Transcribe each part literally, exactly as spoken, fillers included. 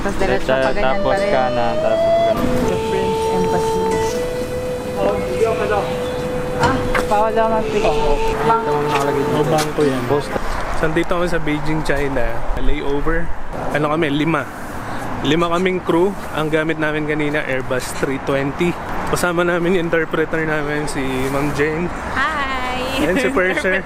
Tapos diretso pa ganyan tapos pa rin. kanan, tapos ganun. The French Embassy. Ah, bawal daw mag-picture. Bang. O bangko yan. Sandito kami sa Beijing, China. Layover. Ano kami? Lima. Lima kaming crew. Ang gamit namin kanina, Airbus three twenty. Kasama namin yung interpreter namin, si Ma'am Jane. Hi! And si Purser.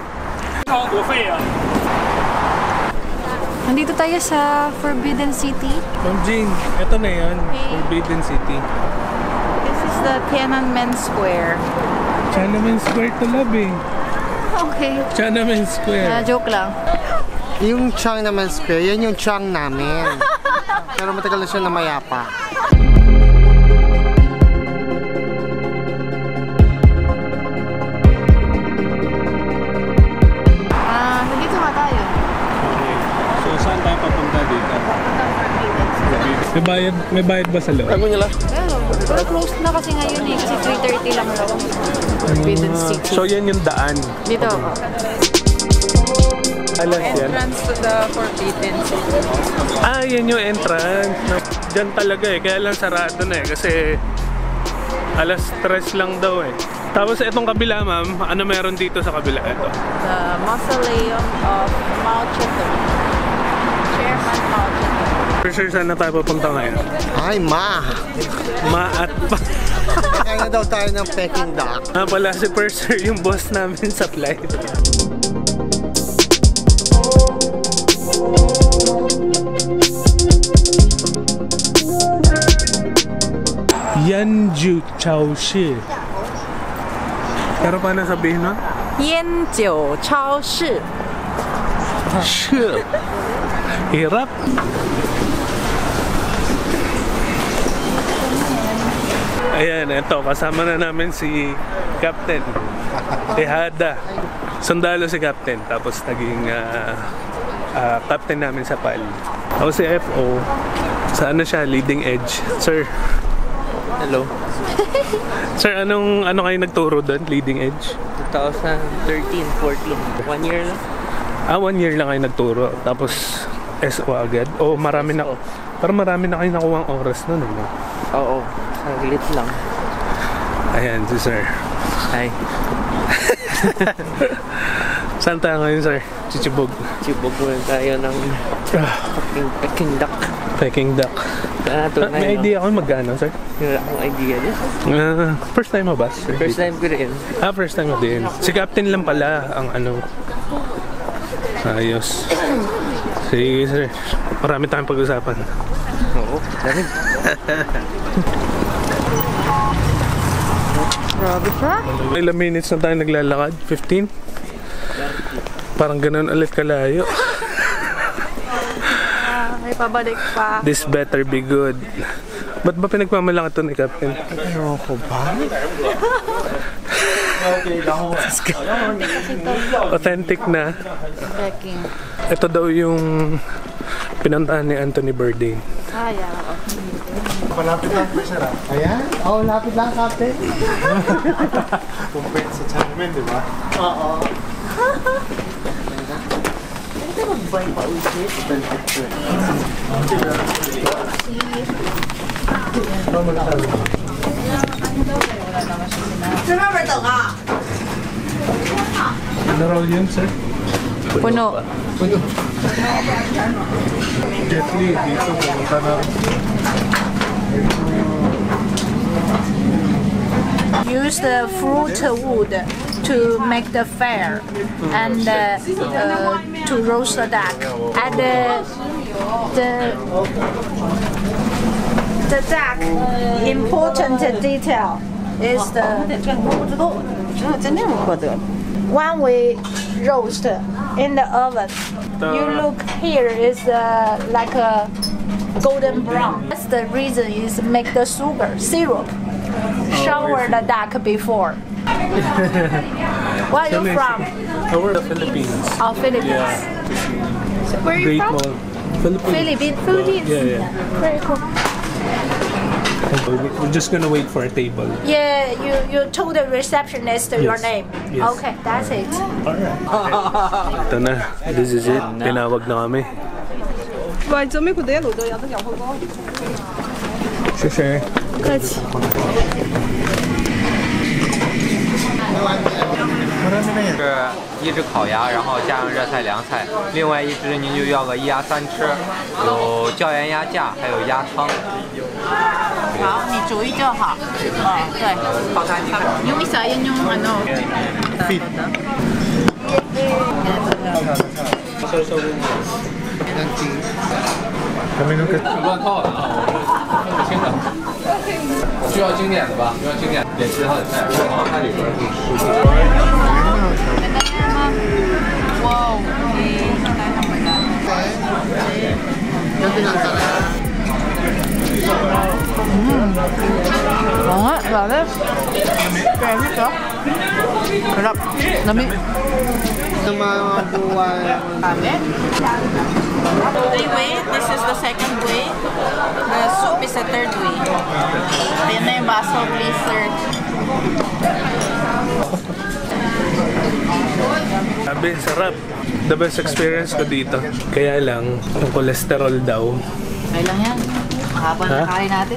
Nandito tayo sa Forbidden City. Ma'am Jane, eto na yan. Hey. Forbidden City. This is the Tiananmen Square. Tiananmen Square to love eh. Okay. Tiananmen Square. Uh, joke lang. Yung Tiananmen Square, yan yung Chang namin. Pero matagal na siya na mayapa. Ah, nandito nga tayo. Okay. So saan tayo papunta dito? May bayad, may bayad ba sa loob? Ano nila? Pero, pero closed na kasi ngayon eh. Kasi three thirty lang daw. Forbidden City. So yan yung daan. Dito ako. Alas yan. Entrance to the Forbidden City. Ah, yan yung entrance. Diyan talaga eh. Kaya lang sarado na eh. Kasi alas tres lang daw eh. Tapos itong kabila, ma'am, ano meron dito sa kabila? Ito. The Mausoleum of Mao Zedong. Chairman Mao Zedong. For sure, saan na tayo papunta ngayon? Ay, ma! Ma at pa. Kaya na daw tayo ng Peking duck. Ah, pala si Purser, yung boss namin sa flight. Yanju Chaoshi. Pero paano sabihin na? Yanjiu Chaoshi. Shi. Hirap. Ayan, ito. Kasama na namin si Captain Tejada. Sundalo si Captain. Tapos naging uh, uh, Captain namin sa P A L. Ako si F O. Sa ano siya? Leading Edge. Sir. Hello. Sir, anong ano kayo nagturo doon? Leading Edge? twenty thirteen, fourteen. One year lang. Ah, one year lang kayo nagturo. Tapos S O agad? O marami na... Pero marami na kayo nakuha ang oras nun, ano? Oo. Saglit lang. Ayan, si Sir. Hi. Saan tayo ngayon, Sir? Chichibog. Chibog muna tayo ng Peking, Peking duck. Peking duck. Ah, Ah, may idea ako magkano, Sir? Wala akong idea niya. Uh, first time mo ba, Sir? First time ko rin. Ah, first time mo din. Si Captain lang pala ang ano. Ayos. Sige, Sir. Marami tayong pag-usapan. Oo. Dami. Grabe pa. Ilang minutes na tayo naglalakad? fifteen? Parang ganun ulit kalayo. Ah, may pabalik pa. This better be good. Ba't ba pinagmamalaki ito ni Captain? Ayoko ba? Authentic na. Peking. Ito daw yung pinuntahan ni Anthony Bourdain. Ah, yeah. Malapit lang, sir. Ayan? Oo, oh, lapit lang, Captain. Compared sa Tiananmen, di ba? Oo. Ito mag-buy pa ulit. Ano raw yun, sir? Puno. Puno. Jet Li, dito pumunta na. Use the fruit wood to make the fire and uh, uh, to roast the duck. And uh, the the duck important detail is the one we roast in the oven. You look here is uh, like a golden brown. That's the reason is make the sugar syrup. Shower the duck before. Where are you from? Oh, we're the Philippines. Oh, Philippines. Yeah. Where are you Great from? Wall. Philippines. Philippines. Philippines. Yeah, yeah. Very cool. We're just gonna wait for a table. Yeah, you you told the receptionist your Yes. name. Yes. Okay, that's it. Alright. Ito na. This is it. Tinawag na kami. 喂，準備佢哋一路都有得有好多。 謝謝。 不客氣。 是一只烤鸭，然后加上热菜、凉菜，另外一只您就要个一鸭三吃，有椒盐鸭架，还有鸭汤。 好，你煮一就好。哦，對。 放餐您看。 yung isa, yun yung ano. Fit. Kami nung 乱套的啊，我清的。需要经典的吧？需要经典，点其他的菜，然后它里边是蔬菜。 Wow, okay. Oo nga, grabe. Grabe ito. Sarap. Dami. Grabe. Three way, this is the second way. The soup is the third way. Ayan na yung baso, please, sir. Sabi, sarap. The best experience ko dito. Kaya lang, yung cholesterol daw. Okay lang yan. Mahaba na kain natin.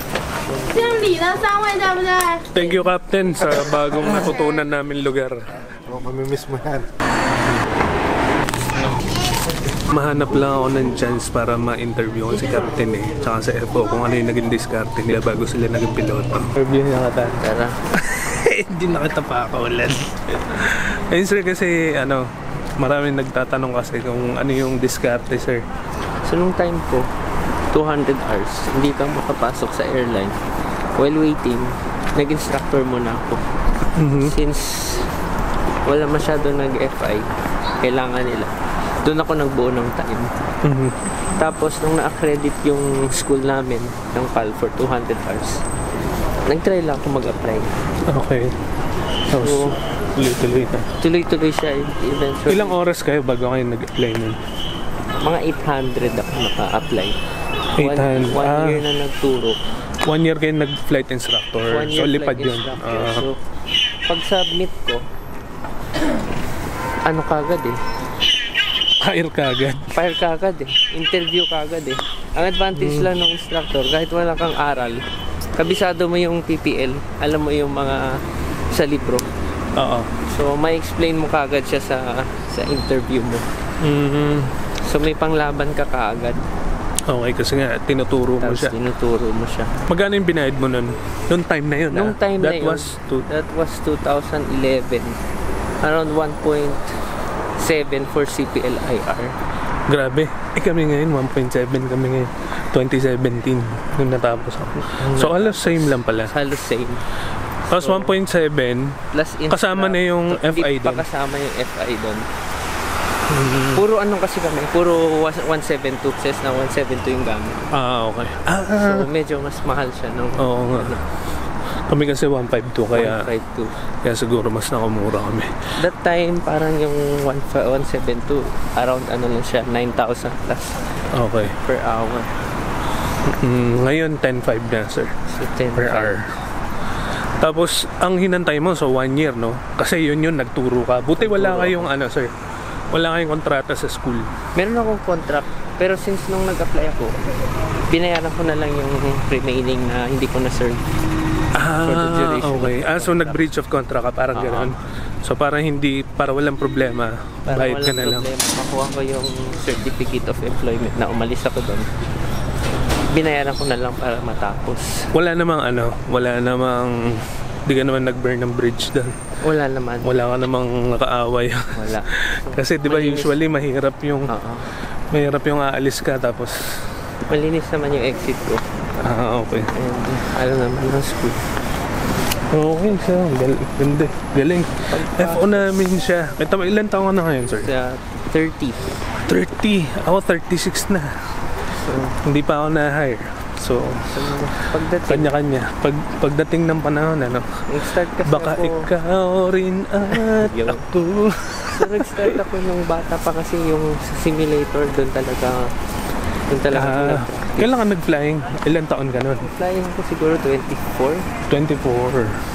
Thank you, Captain, sa bagong natutunan namin lugar. oh, mamimiss mo yan. Mahanap lang ako ng chance para ma-interview ko si Captain eh. Tsaka sa F O kung ano yung naging diskarte nila bago sila naging piloto. Interview niya ka, Tara. Hindi na kita pa kaulan. Ayun sir, kasi ano, maraming nagtatanong kasi kung ano yung diskarte sir. So nung time ko, two hundred hours, hindi ka makapasok sa airline. While waiting, nag-instructor muna ako. Mm-hmm. Since wala masyado nag-F I, kailangan nila. Doon ako nagbuo ng time. Mm-hmm. Tapos nung na-accredit yung school namin ng P A L for two hundred hours, nag-try lang ako mag-apply. Okay. So, So, tuloy-tuloy na. tuloy-tuloy siya eventually. Ilang oras kayo bago kayo nag-apply nun? Mga eight hundred ako naka-apply. eight hundred. One, one Ah. year na nagturo. One year kayo nag-flight instructor. One year So, lipad flight yun. instructor. Ah. So, pag-submit ko, ano kagad eh. Hire ka agad. Fire kagad eh. Interview kagad eh. Ang advantage Hmm. lang ng instructor, kahit wala kang aral, kabisado mo yung P P L, alam mo yung mga sa libro. Oo. So, may explain mo kagad siya sa sa interview mo. Mm-hmm. So, may panglaban ka kaagad. Okay, kasi nga, tinuturo mo Tapos siya. tinuturo mo siya. Magkano yung binayad mo nun? Noong time na yun, Nung ah? time That na yun, was to... that was two thousand eleven. Around one point seven for C P L I R. Grabe. Eh kami ngayon, one point seven kami ngayon. twenty seventeen, nung natapos ako. So, halos same lang pala. Halos same. Tapos one point seven, Plus kasama na yung F I Hindi pa doon. kasama yung F I doon. Mm-hmm. Puro anong kasi kami, puro one seventy-two, says na one seventy-two yung gamit. Ah, okay. Ah, So medyo mas mahal siya ng oo nga. Kami kasi one fifty-two, kaya, one fifty-two. kaya siguro mas nakamura kami. That time, parang yung one seventy-two, around ano lang siya, nine thousand plus Okay. per hour. Mm, ngayon, ten five na, sir. So ten Per hour. Tapos, ang hinantay mo, so one year, no? Kasi yun yun, nagturo ka. Buti wala Nagturo kayong, ano, sir, wala kayong kontrata sa school. Meron akong contract, pero since nung nag-apply ako, binayaran ko na lang yung remaining na hindi ko na-serve. Ah, For the duration okay. of the Ah, so nag-breach of contract ka, parang Oo. gano'n. So, parang hindi, para walang problema, Para bayad ka walang na lang. problema, makuha ko yung certificate of employment na umalis ako doon. Binayaran ko na lang para matapos. Wala namang, ano, wala namang, di ka naman nag-burn ng bridge doon. Wala naman. Wala ka namang nakaaway. Wala. Kasi, di ba, Malinis. usually, mahirap yung, Oo. mahirap yung aalis ka, tapos, Malinis naman yung exit ko. ah, okay. And alam naman ng school. Okay, so, gal- ganda, galing. F O namin siya. Ito, ilan taon ka na ngayon, sir? Sa thirty. thirty. Ako, thirty-six na. So, Hindi pa ako na-hire. So, so pagdating, kanya-kanya. Pag, pagdating ng panahon, ano, nag-start kasi baka ako. ikaw rin at Yun. ako. So, nag-start ako nung bata pa kasi yung sa simulator doon talaga. Doon talaga ako Ah, nag-practice. kailan ka nag-flying? Ilan taon ka nun? Flying ko siguro twenty-four. twenty-four.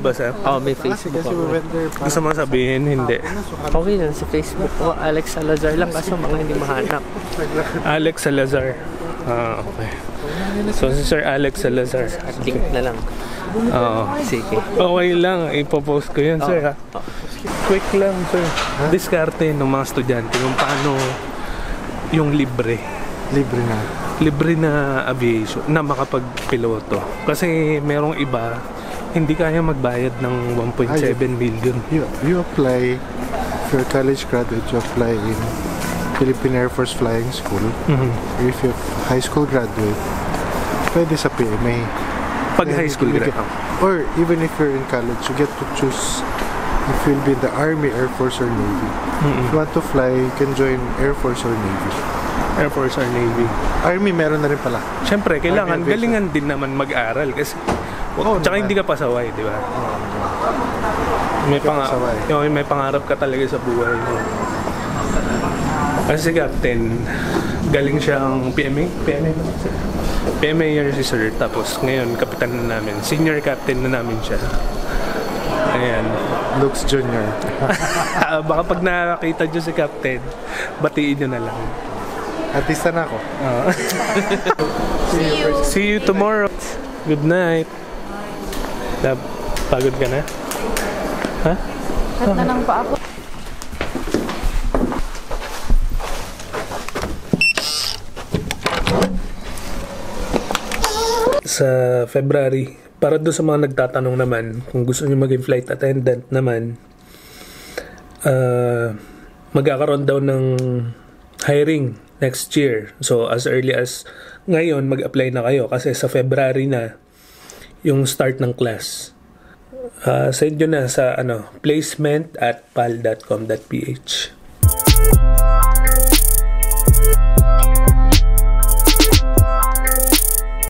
ba, sir? Oh, may Facebook Kasi we ako. went there para... Gusto mo sabihin? Hindi. Okay lang, sa Facebook ko, Alex Salazar lang, kaso mga hindi mahanap. Alex Salazar. Ah, okay. So, si Sir Alex Salazar. At link na lang. Oo. Sige. Okay lang, ipopost ko yun, sir. Ha? Quick lang, sir. Diskarte ng mga estudyante kung paano yung libre. Libre na. Libre na aviation, na makapagpiloto. Kasi merong iba, hindi kaya magbayad ng one point seven million. You, you apply, if you're a college graduate, you apply in Philippine Air Force Flying School. Mm-hmm. If you're high school graduate, pwede sa P M A. Pag high school You grad. get- Or even if you're in college, you get to choose if you'll be in the Army, Air Force, or Navy. If you want to fly, you can join Air Force or Navy. Air Force or Navy. Army meron na rin pala. Siyempre, kailangan Army galingan din naman mag-aral kasi Oo tsaka naman. hindi ka pasaway, di ba? May, ka panga pasaway. yung, may pangarap ka talaga sa buhay mo. Kasi si Captain, galing siyang P M A? P M A ba? P M A year si Sir, tapos ngayon kapitan na namin. Senior captain na namin siya. Ayan. Lux Junior. Baka pag nakakita nyo si Captain, batiin nyo na lang. Artista na ako. See you. See you tomorrow. Good night. Lab, pagod ka na? Ha? At na lang pa ako. Sa February, para doon sa mga nagtatanong naman, kung gusto niyo maging flight attendant naman, uh, magkakaroon daw ng hiring next year. So, as early as ngayon, mag-apply na kayo kasi sa February na yung start ng class. Uh, send nyo na sa ano, placement at pal dot com dot p h.